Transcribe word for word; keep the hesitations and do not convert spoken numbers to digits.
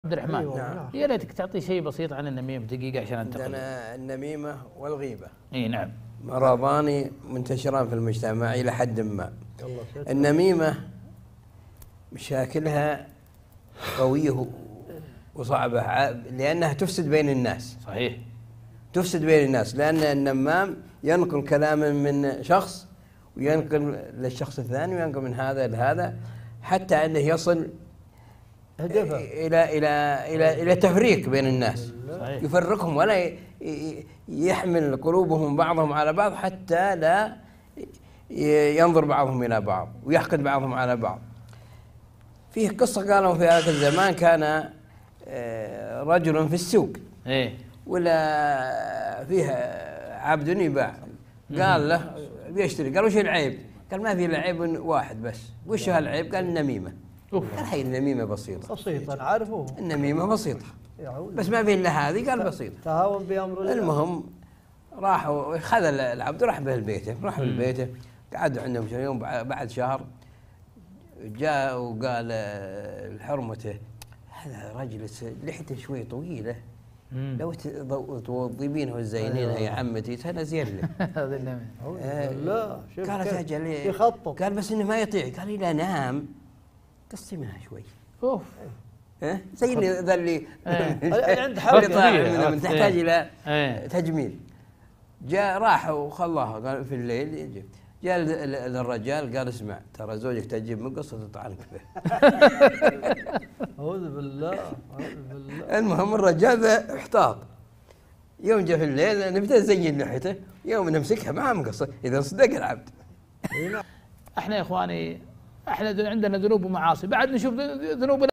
عبد الرحمن. أيوة نعم. يا ليتك تعطي شيء بسيط عن النميمة دقيقة عشان انتقل. عندنا النميمة والغيبة. اي نعم. مرضان منتشران في المجتمع إلى حد ما. النميمة مشاكلها قوية وصعبة لأنها تفسد بين الناس. صحيح. تفسد بين الناس لأن النمام ينقل كلاما من شخص وينقل للشخص الثاني وينقل من هذا لهذا حتى أنه يصل هدفه إلى إلى إلى إلى تفريق بين الناس. صحيح. يفرقهم ولا يحمل قلوبهم بعضهم على بعض حتى لا ينظر بعضهم إلى بعض ويحقد بعضهم على بعض. فيه قصة قالوا في هذا الزمان كان رجل في السوق ايه ولا فيها عبد يباع قال له بيشتري قال وش العيب؟ قال ما في الا عيب واحد بس. وش هالعيب؟ قال النميمة. قال هي النميمة بسيطة بسيطة عارفوه النميمة بسيطة بس ما في الا هذه. قال بسيطة تهاون بأمر الله. المهم راحوا خذ العبد راح به لبيته راح لبيته قعدوا عندهم يوم بعد شهر جاء وقال لحرمته هذا رجل لحيته شوي طويلة لو توظبينها وتزينينها يا عمتي انا زين لك. هذا النميمة. لا قالت اجل يخطط. قال بس انه ما يطيع. قال اذا نام قصي منها شوي. اوف. ها زي اللي ذا اللي عند حركة من تحتاج الى تجميل. جاء راح وخلاها قال في الليل يجي. جاء للرجال قال اسمع ترى زوجك تجيب من قصة تطعنك به. أعوذ بالله أعوذ بالله. المهم الرجال ذا احتاط يوم جاء في الليل نبدأ نزين لحيته يوم نمسكها ما مقصة إذا صدق العبد. احنا يا اخواني احنا عندنا ذنوب ومعاصي بعد نشوف ذنوب